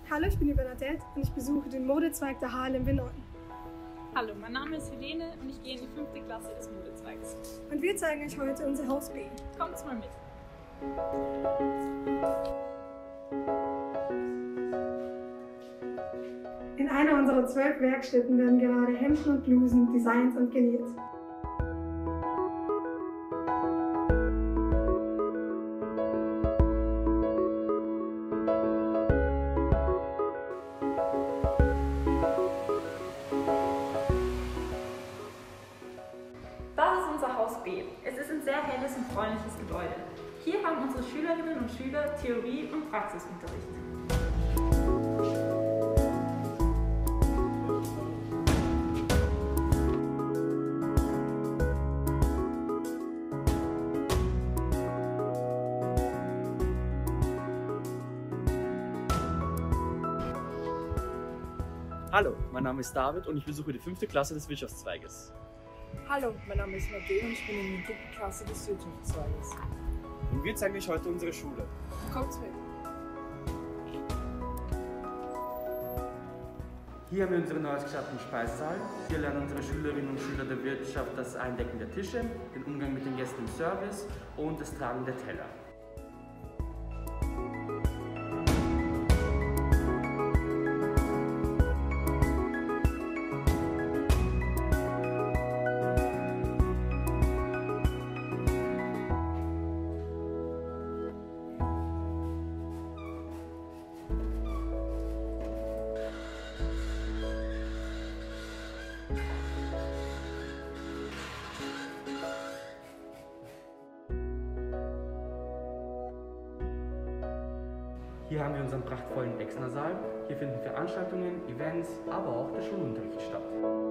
Hallo, ich bin die Bernadette und ich besuche den Modezweig der HLMW in Norden. Hallo, mein Name ist Helene und ich gehe in die 5. Klasse des Modezweigs. Und wir zeigen euch heute unser Haus B. Kommt's mal mit! In einer unserer 12 Werkstätten werden gerade Hemden und Blusen designt und genäht. Das ist unser Haus B. Es ist ein sehr helles und freundliches Gebäude. Hier haben unsere Schülerinnen und Schüler Theorie- und Praxisunterricht. Hallo, mein Name ist David und ich besuche die 5. Klasse des Wirtschaftszweiges. Hallo, mein Name ist Matej und ich bin in der 3. Klasse des Wirtschaftszweiges. Und wir zeigen euch heute unsere Schule. Kommt mit! Hier haben wir unseren neu geschaffenen Speisesaal. Hier lernen unsere Schülerinnen und Schüler der Wirtschaft das Eindecken der Tische, den Umgang mit den Gästen im Service und das Tragen der Teller. Hier haben wir unseren prachtvollen Exnersaal. Hier finden Veranstaltungen, Events, aber auch der Schulunterricht statt.